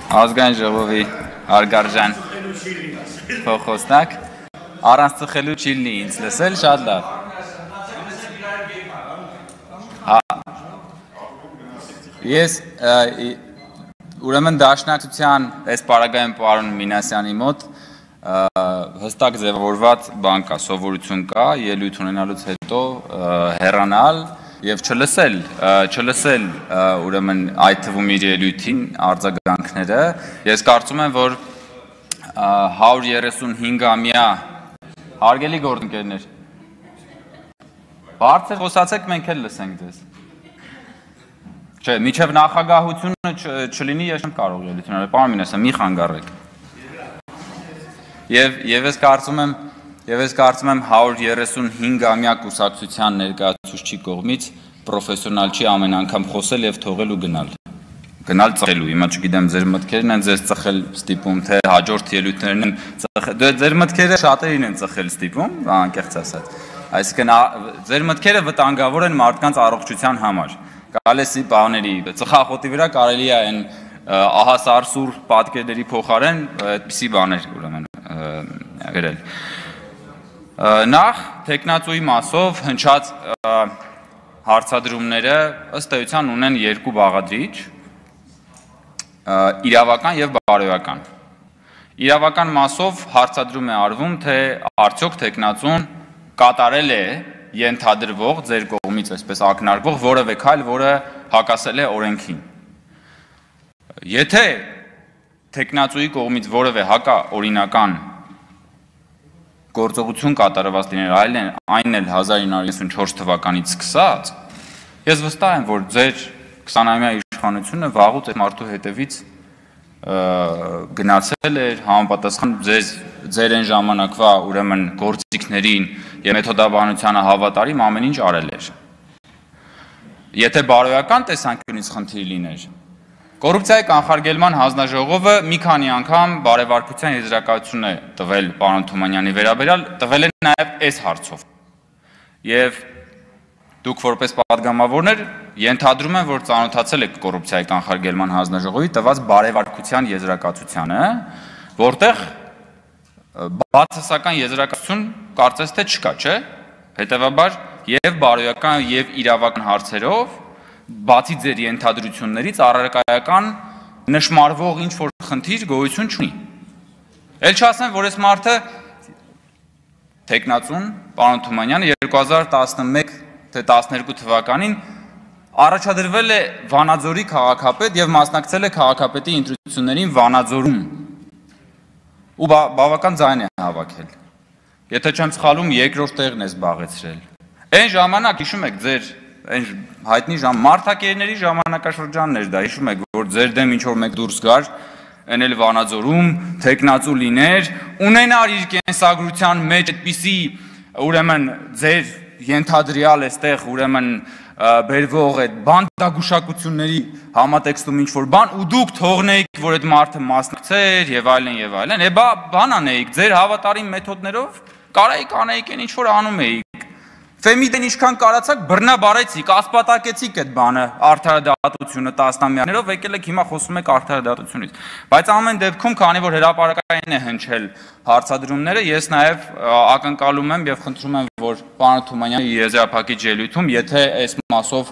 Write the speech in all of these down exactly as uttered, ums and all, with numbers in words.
Ազգային ժողովի հարգարժան փոխոսնակ առանց ծխելու չի լինի ինձ լսել շատ լավ։ Ես ուրեմն դաշնակցության այս պարագայում պարոն Մինասյանի մոտ հստակ ձևավորված բան կա, սովորություն կա, ելույթ ունենալուց հետո հեռանալ եւ չլսել, չլսել ուրեմն այդ թվում իր ելույթին արձագանքները։ Ես կարծում եմ, որ հարյուր երեսունհինգամյա հարգելի գործընկերներ, բարձր խոսացեք, մենք էլ լսենք ձեզ։ Չէ, միջև նախագահությունը չլինի, ես չեմ կարող ելույթ ունենալ, պարոն Մինասյան, մի խանգարեք։ Եվ եւ ես կարծում եմ, եւ ես կարծում եմ հարյուր երեսունհինգամյա կուսակցության ներկայացուցչի կողմից պրոֆեսիոնալ չի ամեն անգամ խոսել եւ թողել ու գնալ։ Գնալ ծխելու, հիմա չգիտեմ ձեր մտքերն են ձեզ ծխել ստիպում, թե հաջորդ ելույթներն են ծխել։ Ձեր մտքերը շատերին են ծխել ստիպում, անկեղծ ասած։ Այսինքն ձեր մտքերը վտանգավոր են մարդկանց առողջության համար։ Գալեսի բաների ծխախոտի վրա կարելի է այն ահասարսուր պատկերների փոխարեն այդպիսի բաներ ուրեմն գրել։ Նախ տեխնացուի մասով հնչած հարցադրումները ըստ էության ունեն երկու բաղադրիչ՝ իրավական եւ բարոյական։ Իրավական մասով հարցադրում է արվում, թե արդյոք տեխնացուն կատարել է ենթադրվող ձեր կողմից այսպես ակնարկվող որևէ քայլ, որը հակասել է օրենքին։ Եթե տեխնացուի կողմից որևէ հակաօրինական գործողություն կատարված լիներ, այն էլ հազար ինը հարյուր իննսունչորս թվականից սկսած, ես վստահ եմ, որ ձեր քսանամյա իշխանությունը վաղուց այդ մարդու հետևից գնացել էր, համապատասխան ձեր այն ժամանակվա ուրեմն գործիքներին եւ մեթոդաբանությանը հավատարիմ ամեն ինչ արել էր։ Եթե բարոյական տեսանկյունից խնդիր լիներ, կոռուպցիայի կանխարգելման հանձնաժողովը մի քանի անգամ բարեվարկության եզրակացություն է տվել պարոն Թումանյանի վերաբերյալ, տվել է նաեւ այս հարցով։ Եվ դուք որպես պատգամավորներ ենթադրում եմ, որ ծանոթացել եք կոռուպցիայի կանխարգելման հանձնաժողովի տված բարեվարկության եզրակացությանը, որտեղ բացասական եզրակացություն կարծես թե չկա, չէ՞։ Հետևաբար եւ բարոյական եւ իրավական հարցերով բացի ձեր ենթադրություններից առարկայական նշмарվող ինչ որ խնդիր գոյություն չունի։ Էլ չասեմ, որ այս մարդը տեխնացուն պարոն Թումանյանը երկու հազար տասնմեկ թե տասներկու թվականին առաջադրվել է Վանաձորի քաղաքապետ եւ մասնակցել է քաղաքապետի ընտրություններին Վանաձորում։ Ու բավական ձայն է հավաքել։ Եթե չեմ սխալվում, երկրորդ տեղն է զբաղեցրել։ Այն ժամանակ հիշում եք ձեր այն հայտնի ժամ մարտակերների ժամանակաշրջանն էր դա, հիշում եք, որ ձեր դեմ ինչ որ մեկ դուրս գար, այն էլ Վանաձորում տեխնացու լիներ, ունենար իր կենսագրության մեջ այդպիսի ուրեմն ձեր ենթադրյալ էստեղ ուրեմն բերվող այդ բանդագուշակությունների համատեքստում ինչ որ բան ու դուք թողնեիք, որ այդ մարդը մասնակցեր եւ այլն եւ այլն, է բա բան անեիք, ձեր հավատարիմ մեթոդներով կարայիք անեիք այն ինչ որ անում էիք։ Ֆեմիդեն ինչքան կարացաք բռնաբարեցիք, ասպատակեցիք այդ բանը, արդարադատությունը տասնամյակներով, եկել եք հիմա խոսում եք արդարադատությունից։ Բայց ամեն դեպքում, քանի որ հրապարակային է հնչել հարցադրումները, ես նաև ակնկալում եմ եւ խնդրում եմ, որ պարոն Թումանյանի եզրափակիչ ելույթում, եթե այս մասով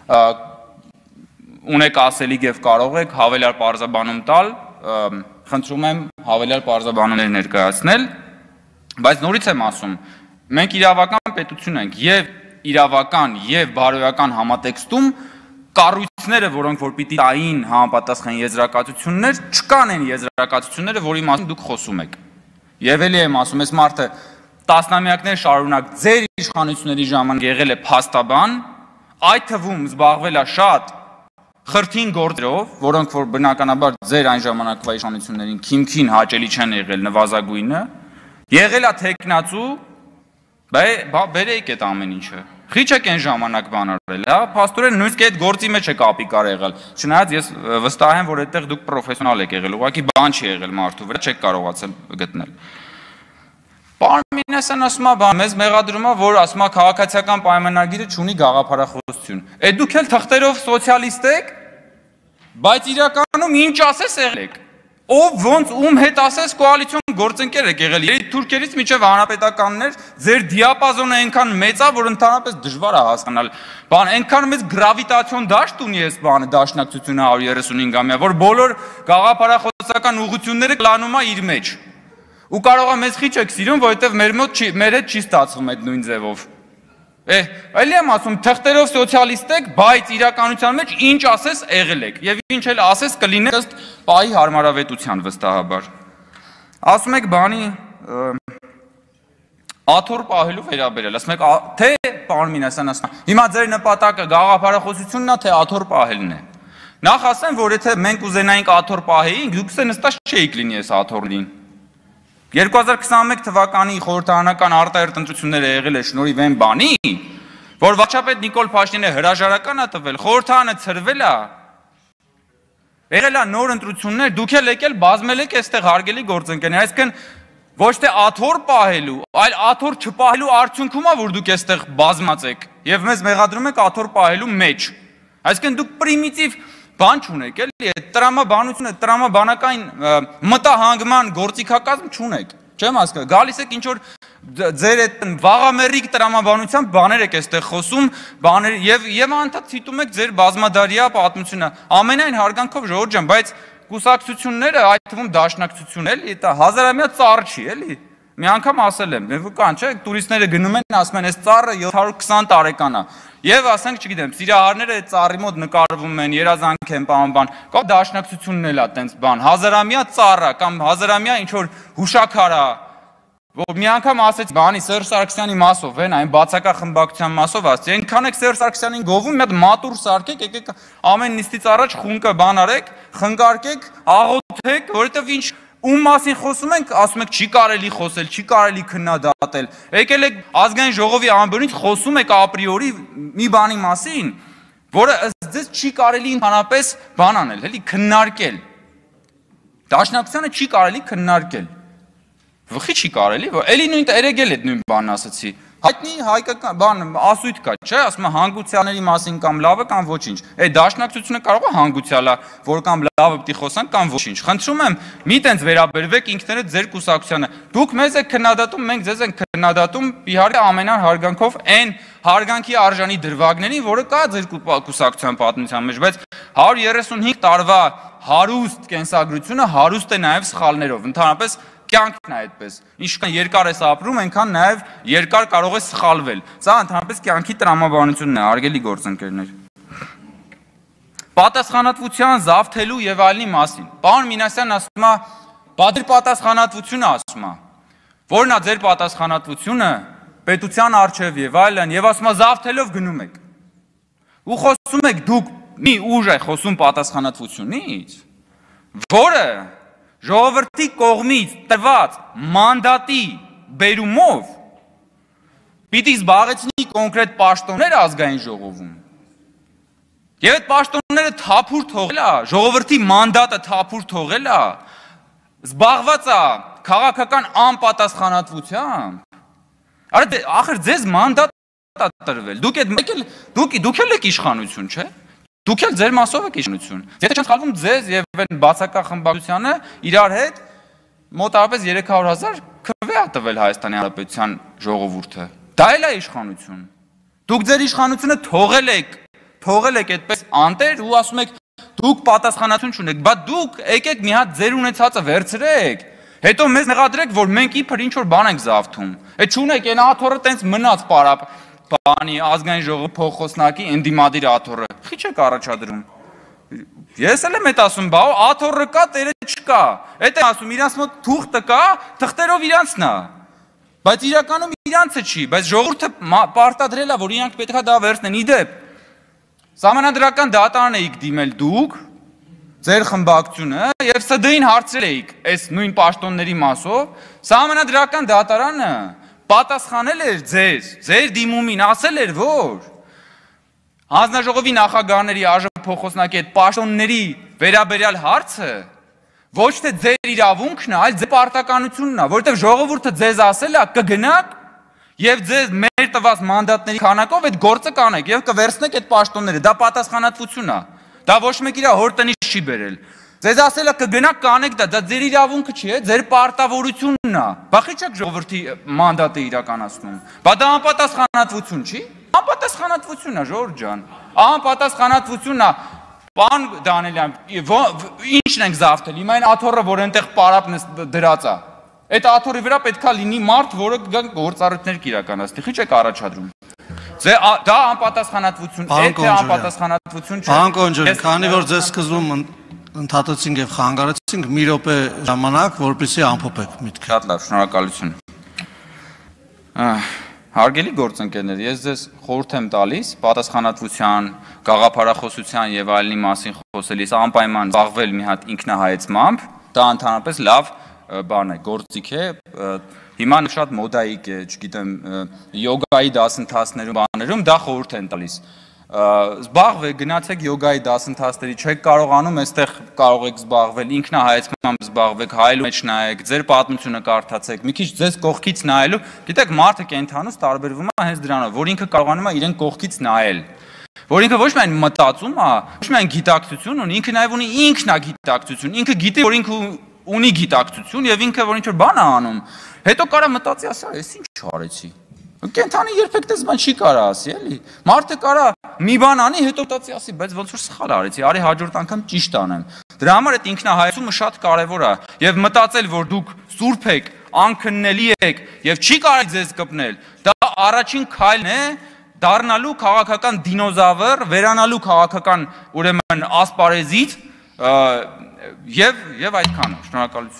ունեք ասելիք եւ կարող եք հավելյալ պարզաբանում տալ, խնդրում եմ հավելյալ պարզաբանումներ ներկայացնել, բայց նորից եմ ասում, մենք իրավական պետություն ենք եւ իրավական եւ բարոյական համատեքստում կառույցները, որոնք որ պիտի տային համապատասխան եզրակացություններ, չկան այն եզրակացությունները, որի մասին դուք խոսում եք։ Եվ էլի եմ ասում, այս մարդը տասնամյակներ շարունակ ձեր իշխանությունների ժամանակ եղել է փաստաբան, այդ թվում զբաղվել է շատ խրթին գործերով, որոնք որ բնականաբար ձեր այն ժամանակվա իշխանություններին քիմքին հաճելի չեն եղել նվազագույնը, եղել է տեխնացու, բերեիք այդ ամեն ինչը։ Խիչ եք այն ժամանակ բան արել, հա, փաստորեն նույնիսկ այդ գործի մեջ եք ապիկար եղել։ Չնայած ես վստահ եմ, որ այդտեղ դուք պրոֆեսիոնալ եք եղել, ուղղակի բան չի եղել մարդու վրա, չեք կարողացել գտնել։ Պարոն Մինասյան ասում է, բան, մեզ մեղադրում է, որ ասում է քաղաքացիական պայմանագիրը չունի գաղափարախոսություն։ Է դուք էլ թղթերով սոցիալիստ եք, Բայց իրականում ինչ ասես եղել եք։ Ով ոնց ում հետ ասես կոալիցիոն գործընկեր եք եղել։ Երբ թուրքերից միջև հանրապետականներ ձեր դիապազոնը այնքան մեծ է, որ ընդհանրապես դժվար է հասկանալ։ Բան այնքան մեծ գրավիտացիոն դաշտ ունի այս բանը դաշնակցությունը հարյուր երեսունհինգամյա, որ բոլոր գաղափարախոսական ուղղությունները կլանում է իր մեջ։ Ու կարող է մեզ խիչ եք սիրում, որովհետև մեր մոտ չի, մեր հետ չի ստացվում այդ նույն ձևով։ Է, էլի եմ ասում, թղթերով սոցիալիստ եք, բայց իրականության մեջ ինչ ասես եղել եք, եւ ինչ էլ ասես կլինեք ըստ պահի հարմարավետության վստահաբար։ Ասում եք բանի աթոռ պահելու վերաբերյալ, ասում եք թե պարոն Մինասյան ասում, հիմա ձեր նպատակը գաղափարախոսությունն է, թե աթոռ պահելն է։ Նախ ասեմ, որ եթե մենք ուզենայինք աթոռ պահեինք, դուք նստած չէիք լինի այս աթոռին։ երկու հազար քսաներկու թվականի խորհրդարանական արտահերթ ընտրությունները եղել է շնորհիվ այն բանի, որ վարչապետ Նիկոլ Փաշինյանը հրաժարական է տվել, խորհրդարանը ցրվել է, եղել է նոր ընտրություններ, դուք էլ եկել բազմել եք այստեղ հարգելի գործընկերներ, այսինքն ոչ թե աթոռ պահելու, այլ աթոռ չպահելու արդյունքում է, որ դուք այստեղ բազմած եք եւ մեզ մեղադրում եք աթոռ պահելու մեջ։ Այսինքն դուք պրիմիտիվ բան չունեք, էլի, այդ տրամաբանությունը, տրամաբանական մտահանգման գործիքակազմ չունեք, չեմ հասկանում, գալիս եք ինչ որ ձեր այդ վաղամերիկ տրամաբանությամբ բաներ եք այստեղ խոսում, բաներ եւ եւ անդադ ցիտում եք ձեր բազմադարյա պատմությունը, ամենայն հարգանքով ժողովուրդ ջան, բայց կուսակցությունները, այդ թվում դաշնակցությունը, էլի, դա հազարամյա ծառ չի, էլի։ Մի անգամ ասել եմ, կան, չէ, տուրիստները գնում են, ասում են, այս ծառը յոթ հարյուր քսան տարեկան է։ Եվ ասենք, չգիտեմ, սիրահարները այդ ծառի մոտ նկարվում են, երազանք են, բան, կամ դաշնակցությունն էլ է տենց բան, հազարամյա ծառ է կամ հազարամյա ինչ որ հուշաքար է, որ մի անգամ ասեց, բանի Սերժ Սարգսյանի մասով, այն այն բացակա խմբակցության մասով ասեցի, այնքան եք Սերժ Սարգսյանին գովում, մի հատ մատուր սարքեք, եկեք ամեն նիստից առաջ խունկը բան արեք, խնկարկեք, աղոթեք, որովհետև ինչ ում մասին խոսում ենք, ասում եք չի կարելի խոսել, չի կարելի քննադատել։ Եկել եք ազգային ժողովի ամբողջից խոսում եք ապրիորի մի բանի մասին, որը ըստ ձեզ չի կարելի ընդհանրապես բան անել, էլի քննարկել։ Դաշնակցությանը չի կարելի քննարկել։ Վխի չի կարելի, որ էլի նույն երեգել այդ նույն բանն ասացի։ Հայտնի հայկական բան ասույթ կա, չէ, ասում է հանգուցյալների մասին կամ լավը կամ ոչինչ։ Այդ դաշնակցությունը կարող է հանգուցյալա, որ կամ լավը պիտի խոսան կամ ոչինչ։ Խնդրում եմ, մի տենց վերաբերվեք ինքներդ ձեր կուսակցությանը։ Դուք մեզ եք քննադատում, մենք ձեզ ենք քննադատում, իհարկե ամենան հարգանքով այն հարգանքի արժանի դրվագներին, որը կա ձեր կուսակցության պատմության մեջ, բայց հարյուր երեսունհինգ տարվա հարուստ կենսագրությունը հարուստ է նաև սխալներով, ընդհանրապես կյանքն է այդպես, ինչքան երկար ես ապրում, այնքան նաև երկար կարող է սխալվել, սա ընդհանրապես կյանքի տրամաբանությունն է, հարգելի գործընկերներ։ Պատասխանատվության զավթելու եւ այլնի մասին, պարոն Մինասյանն ասում է, բա ձեր պատասխանատվությունը ասում է, որն է ձեր պատասխանատվությունը պետության առջև եւ այլն, եւ ասում է զավթելով գնում եք։ Ու խոսում եք դուք մի ուժ է խոսում պատասխանատվությունից, որը ժողովրդի կողմից տրված մանդատի բերումով պիտի զբաղեցնի կոնկրետ պաշտոններ ազգային ժողովում։ Եվ այդ պաշտոնները թափուր թողել է, ժողովրդի մանդատը թափուր թողել է, զբաղված է քաղաքական անպատասխանատվությամբ։ Արա ախր ձեզ մանդատ է տրվել։ Դուք եք դուք դուք էլ եք իշխանություն, չէ՞։ Դուք էլ ձեր մասով եք իշխանություն։ Եթե չեմ սխալվում, ձեզ եւ այն բացակա խմբակցությանը իրար հետ մոտավորապես երեք հարյուր հազար քվե է տվել Հայաստանի Հանրապետության ժողովուրդը։ Դա էլ է իշխանություն։ Դուք ձեր իշխանությունը թողել եք, թողել եք այդպես անտեր ու ասում եք դուք պատասխանատվություն չունեք, բայց դուք եկեք մի հատ ձեր ունեցածը վերցրեք, հետո մեզ մեղադրեք, որ մենք իբր ինչ որ բան ենք զավթում։ Այդ չունեք, այն աթոռը տենց մնաց պարապ բանի ազգային ժողովի փոխոսնակի ընդդիմադիր աթոռը։ Խիչ եք առաջադրում։ Ես էլ եմ այդ ասում, բա աթոռը կա, տերը չկա։ Այդ եմ ասում, իրանց մոտ թուղթը կա, թղթերով իրանցն է։ Բայց իրականում իրանցը չի, բայց ժողովուրդը պարտադրել է, որ իրանք պետք է դա վերցնեն։ Իդեպ Սահմանադրական դատարան էիք դիմել դուք, ձեր խմբակցությունը, եւ Ս Դ Ին հարցրել էիք այս նույն պաշտոնների մասով, Սահմանադրական դատարանը պատասխանել էր ձեզ, ձեր դիմումին, ասել էր, որ հանձնաժողովի նախագահների արժեփոխոսնակի այդ պաշտոնների վերաբերյալ հարցը ոչ թե ձեր իրավունքն է, այլ ձեր պարտականությունն է, որովհետև ժողովուրդը ձեզ ասել է կգնաք եւ ձեզ մեր տված մանդատների քանակով այդ գործը կանեք եւ կվերցնեք այդ պաշտոնները, դա պատասխանատվություն է։ Դա ոչ մեկ իր հոր տնից չի բերել։ Ձեզ ասելը կգնաք կանեք դա, դա ձեր իրավունքը չի, ձեր պարտավորությունն է։ Բախի չեք ժողովրդի մանդատը իրականացնում։ Բա դա անպատասխանատվություն չի։ Անպատասխանատվություն է, Ժորժ ջան։ Անպատասխանատվությունն է։ Պարոն Դանիելյան, ի՞նչն ենք զավթել։ Հիմա այն աթոռը, որ այնտեղ պարապն դրած է։ Այդ աթոռի վրա պետքա լինի մարդ, որը գա գործառույթներ կիրականացնի։ Խիչ եք առաջադրում։ Դա անպատասխանատվություն է, թե անպատասխանատվություն չէ։ Պարոն Կոնջորյան, քանի որ ձեզ սկզբում ընդհատեցինք եւ խանգարեցինք, մի րոպե ժամանակ, որպեսզի ամփոփեք միտքը։ Շատ լավ, շնորհակալություն։ Հարգելի գործընկերներ, ես ձեզ խորհուրդ եմ տալիս պատասխանատվության, գաղափարախոսության եւ այլնի մասին խոսելիս անպայման զբաղվել մի հատ ինքնահայեցմամբ, դա ընդհանրապես լավ բան է, գործիք է, հիմա շատ մոդայիկ է, չգիտեմ, յոգայի դասընթացներում, բաներում դա խորհուրդ են տալիս։ Զբաղվեք, գնացեք յոգայի դասընթացների, չեք կարողանում, այստեղ կարող եք զբաղվել, ինքնահայեցմամբ զբաղվեք, հայելու մեջ նայեք, ձեր պատմությունը կարդացեք, մի քիչ ձեզ կողքից նայելու, գիտեք, մարդը կենթանուց տարբերվում է հենց դրանով, որ ինքը կարողանում է իրեն կողքից նայել, որ ինքը ոչ միայն մտածում է, ոչ միայն գիտակցություն ունի, ինքը նաև ունի ինքնագիտակցություն, ինքը գիտի, որ ինքը ունի գիտակցություն եւ ինքը որ ինչ-որ բան է անում, հետո կարա մտածի, ասա, ես ինչ արեցի։ Կենթանի երբեք դες բան չի կարա ասի, էլի։ Մարդը կարա մի բան անի, հետո մտածի, ասի, բայց ոնց որ սխալ արեցի, արի հաջորդ անգամ ճիշտ անեմ։ Դրա համար այդ ինքնահայացումը շատ կարևոր է եւ մտածել, որ դուք սուրբ եք, անքննելի եք եւ չի կարելի ձեզ կպնել։ Դա առաջին քայլն է դառնալու քաղաքական դինոզավր, վերանալու քաղաքական ուրեմն ասպարեզից եւ եւ այդքանը։ Շնորհակալություն։